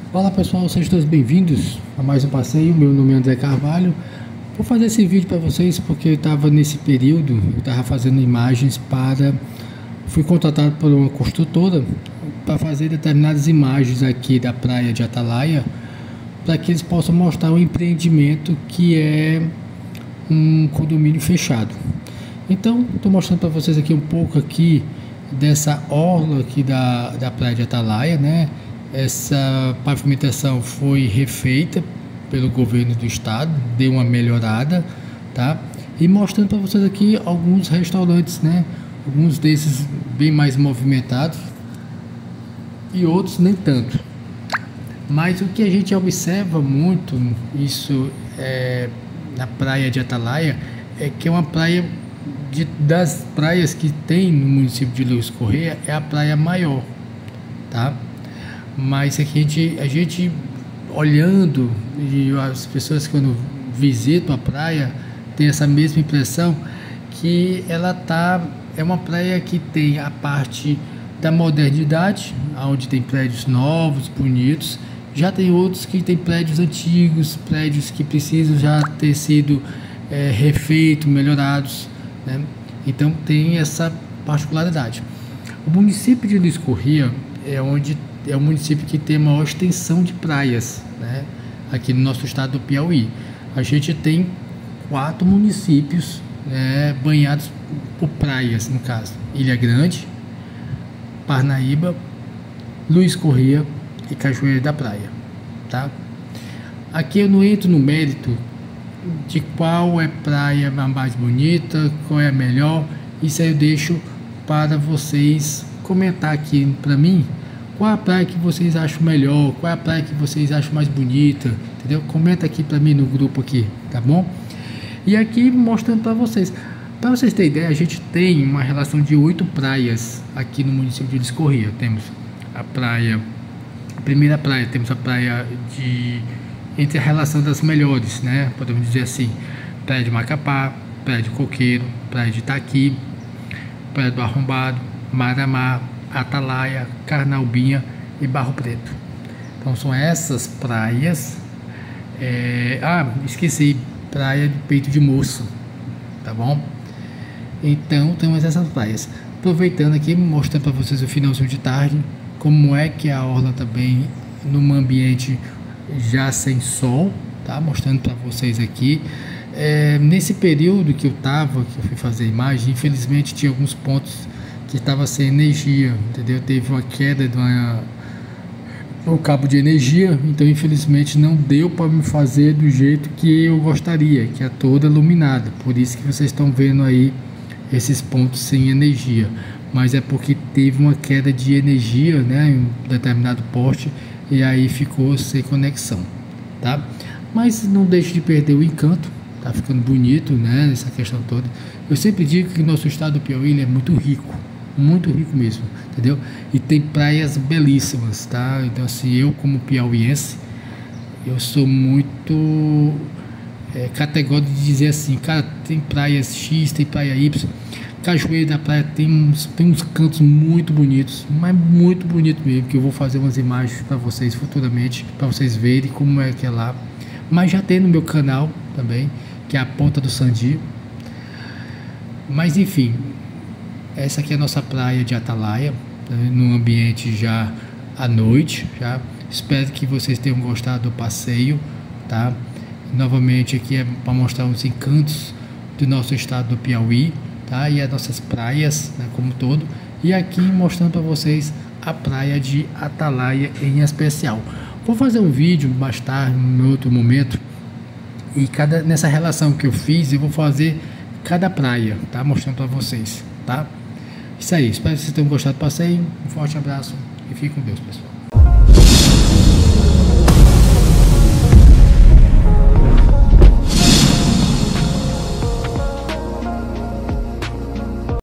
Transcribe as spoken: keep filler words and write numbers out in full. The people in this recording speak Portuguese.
Olá pessoal, sejam todos bem-vindos a mais um passeio. Meu nome é André Carvalho. Vou fazer esse vídeo para vocês porque eu estava nesse período, eu estava fazendo imagens para... Fui contratado por uma construtora para fazer determinadas imagens aqui da praia de Atalaia, para que eles possam mostrar um empreendimento que é um condomínio fechado. Então, estou mostrando para vocês aqui um pouco aqui dessa orla aqui da, da praia de Atalaia, né? Essa pavimentação foi refeita pelo governo do estado, deu uma melhorada, tá? E mostrando para vocês aqui alguns restaurantes, né? Alguns desses bem mais movimentados e outros nem tanto. Mas o que a gente observa muito, isso é, na praia de Atalaia, é que é uma praia de, das praias que tem no município de Luiz Correia, é a praia maior, tá? Mas aqui a gente, a gente olhando, e as pessoas quando visitam a praia tem essa mesma impressão, que ela tá, é uma praia que tem a parte da modernidade, onde tem prédios novos, bonitos. Já tem outros que tem prédios antigos, prédios que precisam já ter sido é, refeitos, melhorados, né? Então tem essa particularidade. O município de Luiz Correia é onde é o município que tem a maior extensão de praias, né? Aqui no nosso estado do Piauí. A gente tem quatro municípios, né, banhados por praias, no caso: Ilha Grande, Parnaíba, Luiz Correia e Cajueiro da Praia, tá? Aqui eu não entro no mérito de qual é a praia mais bonita, qual é a melhor. Isso aí eu deixo para vocês comentar aqui para mim. Qual a praia que vocês acham melhor? Qual é a praia que vocês acham mais bonita? Entendeu? Comenta aqui para mim no grupo aqui, tá bom? E aqui mostrando para vocês. Para vocês terem ideia, a gente tem uma relação de oito praias aqui no município de Luiz Correia. Temos a praia, a primeira praia, temos a praia de... entre a relação das melhores, né? Podemos dizer assim: praia de Macapá, praia de Coqueiro, praia de Itaqui, praia do Arrombado, Maramá, Atalaia, Carnaubinha e Barro Preto. Então são essas praias. É... Ah, esqueci, praia de Peito de Moço, tá bom? Então temos essas praias. Aproveitando aqui, mostrando para vocês o finalzinho de tarde, como é que a orla também num ambiente já sem sol, tá? Mostrando para vocês aqui. É... Nesse período que eu tava, que eu fui fazer a imagem, infelizmente tinha alguns pontos que estava sem energia, entendeu? Teve uma queda de uma, um cabo de energia, então infelizmente não deu para me fazer do jeito que eu gostaria, que é toda iluminada. Por isso que vocês estão vendo aí esses pontos sem energia, mas é porque teve uma queda de energia, né, em um determinado poste, e aí ficou sem conexão, tá? Mas não deixe de perder o encanto, tá ficando bonito, né, essa questão toda. Eu sempre digo que nosso estado do Piauí ele é muito rico, muito rico mesmo, entendeu? E tem praias belíssimas, tá? Então assim, eu como piauiense, eu sou muito é, categórico de dizer assim, cara, tem praias X, tem praia Y. Cajueiro da Praia tem uns, tem uns cantos muito bonitos, mas muito bonito mesmo, que eu vou fazer umas imagens para vocês futuramente, para vocês verem como é que é lá. Mas já tem no meu canal também, que é a Ponta do Sandi. Mas enfim, essa aqui é a nossa praia de Atalaia, né, num ambiente já à noite, já. Espero que vocês tenham gostado do passeio, tá? Novamente aqui é para mostrar os encantos do nosso estado do Piauí, tá? E as nossas praias, né, como um todo. E aqui mostrando para vocês a praia de Atalaia em especial. Vou fazer um vídeo mais tarde, em outro momento, e cada, nessa relação que eu fiz, eu vou fazer cada praia, tá? Mostrando para vocês, tá? Isso aí, espero que vocês tenham gostado do passeio. Um forte abraço e fique com Deus, pessoal.